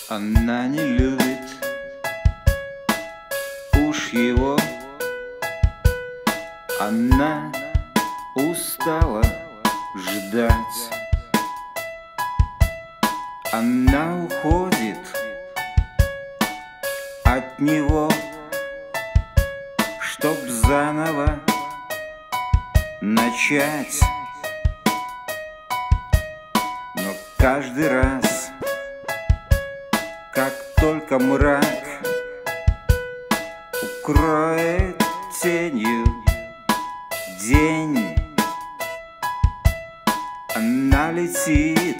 Она не любит уж его. Она устала ждать. Она уходит от него, чтоб заново начать. Но каждый раз, как только мрак укроет тенью день, она летит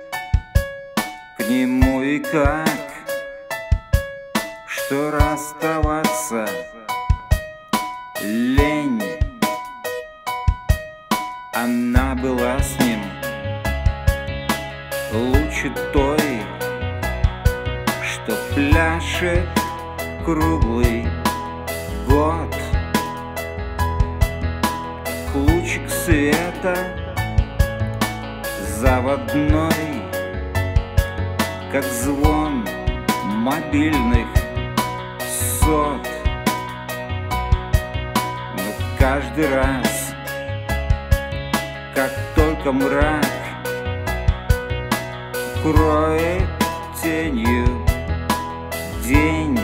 к нему, и как, что расставаться лень. Она была с ним лучше той, что пляшет круглый год. Лучик света заводной, как звон мобильных сот. Но каждый раз, как только мрак укроет тенью день,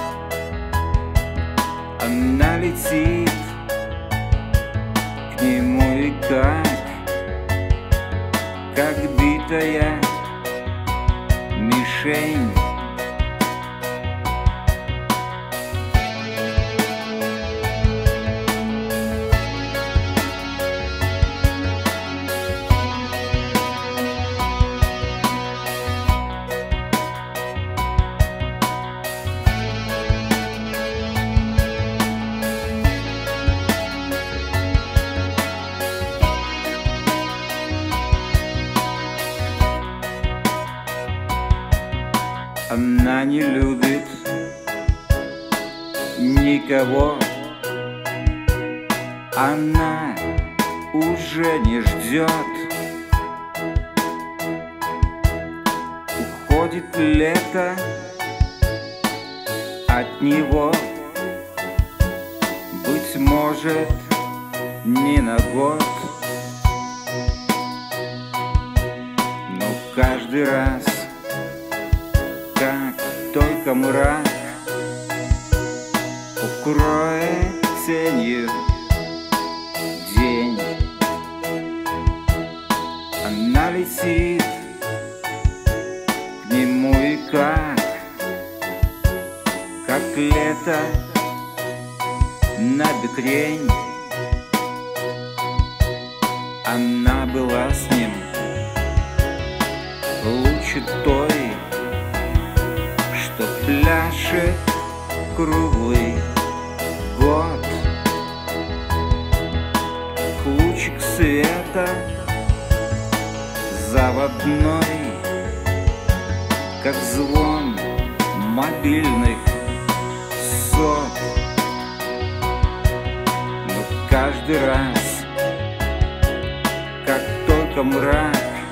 она летит к нему, и как битая мишень. Она не любит никого. Она уже не ждет. Уходит лето от него, быть может, не на год. Но каждый раз, как только мрак укроет тенью день, она летит к нему, и как лето на бекрень. Она была с ним лучше той, что пляшет круглый год. Лучик света заводной, как звон мобильных сот. Но каждый раз, как только мрак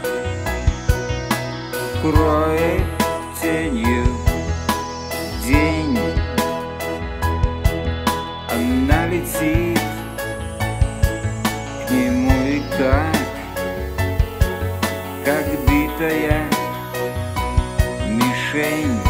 кроет тенью день, она летит к нему, и как битая мишень.